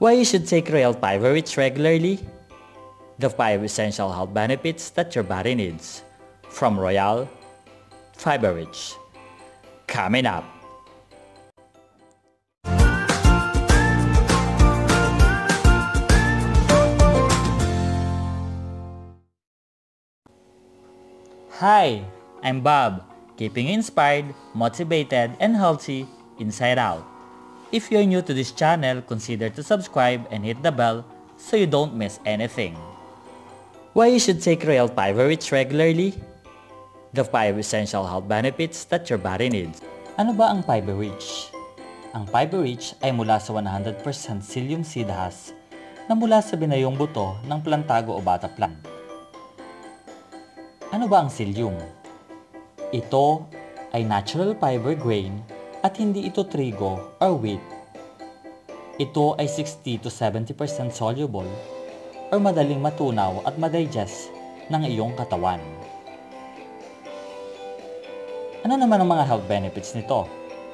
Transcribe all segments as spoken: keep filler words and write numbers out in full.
Why you should take Royale Fiberich regularly? The five essential health benefits that your body needs. From Royale Fiberich. Coming up. Hi, I'm Bob, keeping you inspired, motivated, and healthy inside out. If you're new to this channel, consider to subscribe and hit the bell so you don't miss anything. Why you should take Royale Fiberich regularly? The five essential health benefits that your body needs. Ano ba ang Fiberich? Ang Fiberich ay mula sa one hundred percent psyllium seed husk na mula sa binayong buto ng plantago o bata plant. Ano ba ang psyllium? Ito ay natural fiber grain at hindi ito trigo or wheat. Ito ay sixty to seventy percent soluble or madaling matunaw at madigest ng iyong katawan. Ano naman ang mga health benefits nito?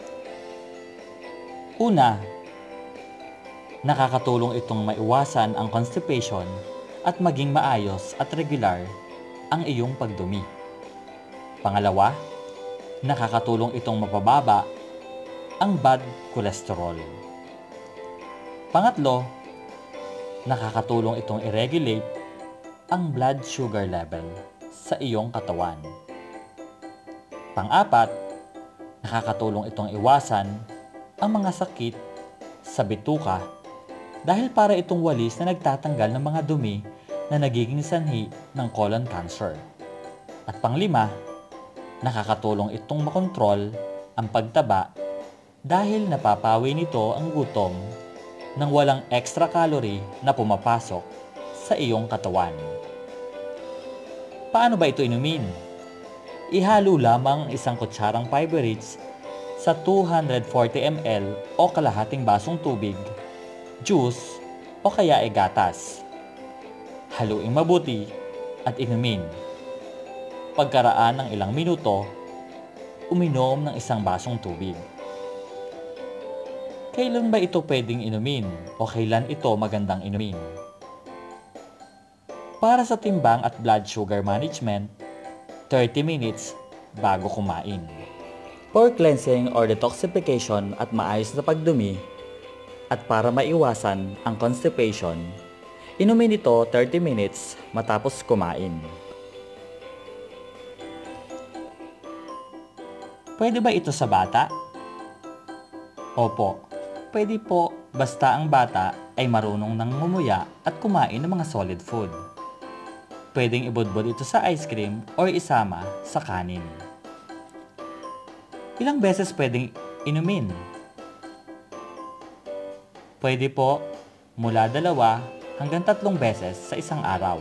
Una, nakakatulong itong maiwasan ang constipation at maging maayos at regular ang iyong pagdumi. Pangalawa, nakakatulong itong mapababa ang bad cholesterol. Pangatlo, nakakatulong itong i-regulate ang blood sugar level sa iyong katawan. Pang-apat, nakakatulong itong iwasan ang mga sakit sa bituka dahil para itong walis na nagtatanggal ng mga dumi na nagiging sanhi ng colon cancer. At panglima, nakakatulong itong makontrol ang pagtaba dahil napapawi nito ang gutom nang walang extra calorie na pumapasok sa iyong katawan. Paano ba ito inumin? Ihalo lamang ang isang kutsarang Fiberich sa two hundred forty milliliters o kalahating basong tubig, juice o kaya ay gatas. Haluin mabuti at inumin. Pagkaraan ng ilang minuto, uminom ng isang basong tubig. Kailan ba ito pwedeng inumin o kailan ito magandang inumin? Para sa timbang at blood sugar management, thirty minutes bago kumain. For cleansing or detoxification at maayos na pagdumi at para maiwasan ang constipation, inumin ito thirty minutes matapos kumain. Pwede ba ito sa bata? Opo, pwede po basta ang bata ay marunong nang ngumuya at kumain ng mga solid food. Pwedeng ibudbud ito sa ice cream or isama sa kanin. Ilang beses pwedeng inumin? Pwede po mula dalawa hanggang tatlong beses sa isang araw.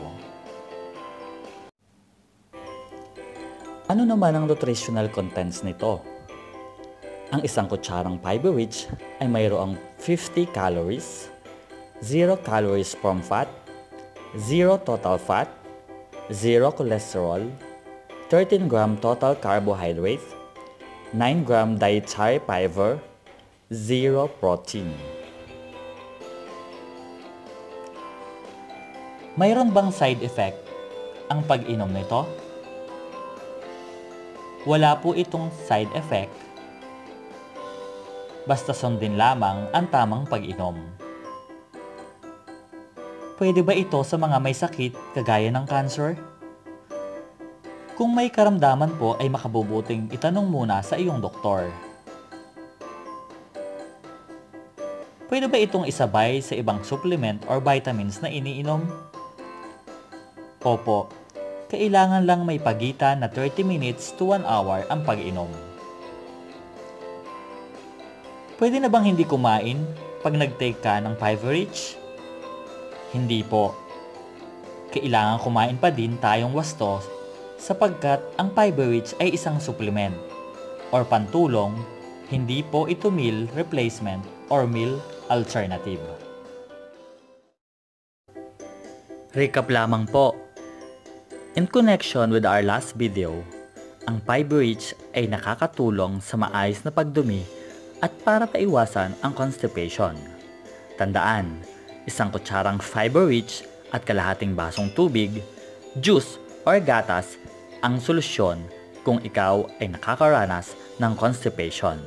Ano naman ang nutritional contents nito? Ang isang kutsarang Fiberich ay mayroong fifty calories, zero calories from fat, zero total fat, zero cholesterol, thirteen gram total carbohydrate, nine gram dietary fiber, zero protein. Mayroon bang side effect ang pag-inom nito? Wala po itong side effect. Basta sundin lamang ang tamang pag-inom. Pwede ba ito sa mga may sakit kagaya ng cancer? Kung may karamdaman po ay makabubuting itanong muna sa iyong doktor. Pwede ba itong isabay sa ibang supplement or vitamins na iniinom? Opo, kailangan lang may pagitan na thirty minutes to one hour ang pag-inom. Pwede na bang hindi kumain pag nag-take ka ng Fiberich? Hindi po. Kailangan kumain pa din tayong wasto sapagkat ang Fiberich ay isang supplement or pantulong, hindi po ito meal replacement or meal alternative. Recap lamang po. In connection with our last video, ang Fiberich ay nakakatulong sa maayos na pagdumi at para maiwasan ang constipation. Tandaan, isang kutsarang Fiberich at kalahating basong tubig, juice or gatas ang solusyon kung ikaw ay nakakaranas ng constipation.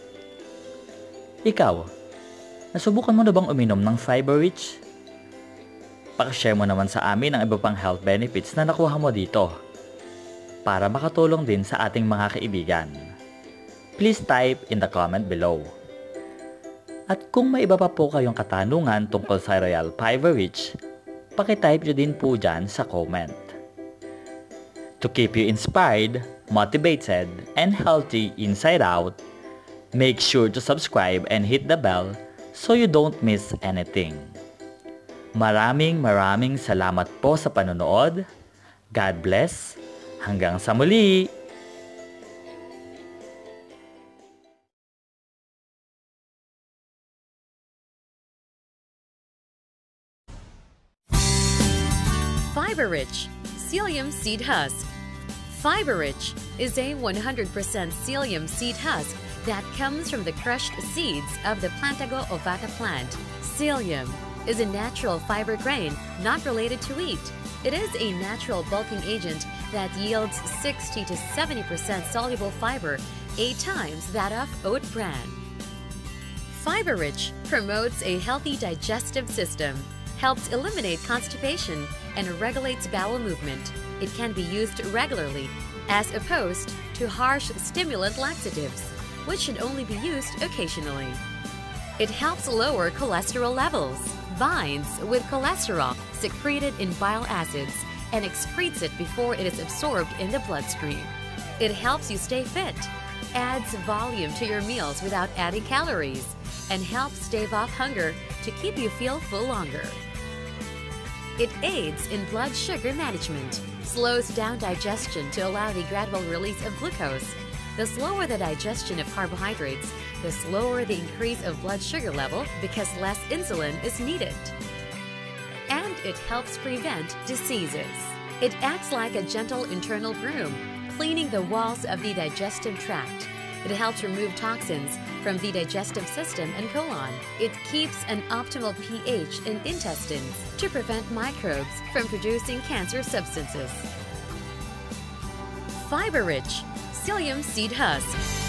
Ikaw, nasubukan mo na bang uminom ng Fiberich? Pakishare mo naman sa amin ang iba pang health benefits na nakuha mo dito para makatulong din sa ating mga kaibigan. Please type in the comment below. At kung may iba pa po kayong katanungan tungkol sa Royale Fiberich, pakitype nyo din po dyan sa comment. To keep you inspired, motivated, and healthy inside out, make sure to subscribe and hit the bell so you don't miss anything. Maraming maraming salamat po sa panonood. God bless. Hanggang sa muli! Fiberich Psyllium Seed Husk. Fiberich is a one hundred percent psyllium seed husk that comes from the crushed seeds of the Plantago ovata plant. Psyllium is a natural fiber grain not related to wheat. It is a natural bulking agent that yields sixty to seventy percent soluble fiber, eight times that of oat bran. Fiberich promotes a healthy digestive system, helps eliminate constipation, and regulates bowel movement. It can be used regularly, as opposed to harsh stimulant laxatives, which should only be used occasionally. It helps lower cholesterol levels, binds with cholesterol secreted in bile acids, and excretes it before it is absorbed in the bloodstream. It helps you stay fit, adds volume to your meals without adding calories, and helps stave off hunger to keep you feel full longer. It aids in blood sugar management, slows down digestion to allow the gradual release of glucose. The slower the digestion of carbohydrates, the slower the increase of blood sugar level because less insulin is needed. And it helps prevent diseases. It acts like a gentle internal broom, cleaning the walls of the digestive tract. It helps remove toxins from the digestive system and colon. It keeps an optimal pH in intestines to prevent microbes from producing cancer substances. Fiberich Psyllium Seed Husk.